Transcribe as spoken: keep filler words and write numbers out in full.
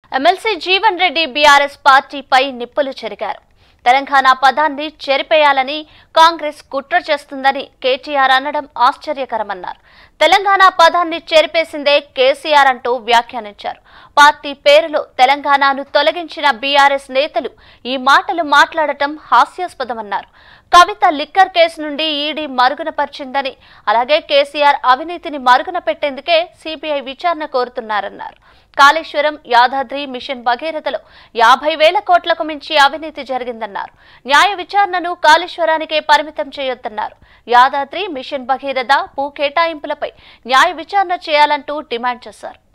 M L C Jeevan Reddy B R S పార్టీపై నిప్పులు చెరిగారు. తెలంగాణ పదాన్ని చెరిపేయాలని కాంగ్రెస్ కుట్ర చేస్తుందని కేటీఆర్ అనడం ఆశ్చర్యకరమన్నారు. తెలంగాణ పదాన్ని చెరిపేసిందే కేసీఆర్ అంటూ వ్యాఖ్యానించారు. పార్టీ పేరులో తెలంగాణను తొలగించిన B R S నేతలు ఈ మాటలు మాట్లాడటం హాస్యాస్పదమన్నారు. కవిత లిక్కర్ కేసు నుండి ఈడీ మరుగున పరిచిందని, అలాగే కేసీఆర్ అవినీతిని మరుగున పెట్టేందుకే సిబిఐ విచారణ కోరుతున్నారన్నారు. కాళేశ్వరం, యాదాద్రి, మిషన్ భగీరథలో యాభై వేల కోట్లకు మించి అవినీతి జరిగిందన్నారు. న్యాయ విచారణను కాళేశ్వరానికే పరిమితం చేయొద్దన్నారు. యాదాద్రి, మిషన్ భగీరథ భూ కేటాయింపులపై న్యాయ విచారణ చేయాలంటూ డిమాండ్ చేశారు.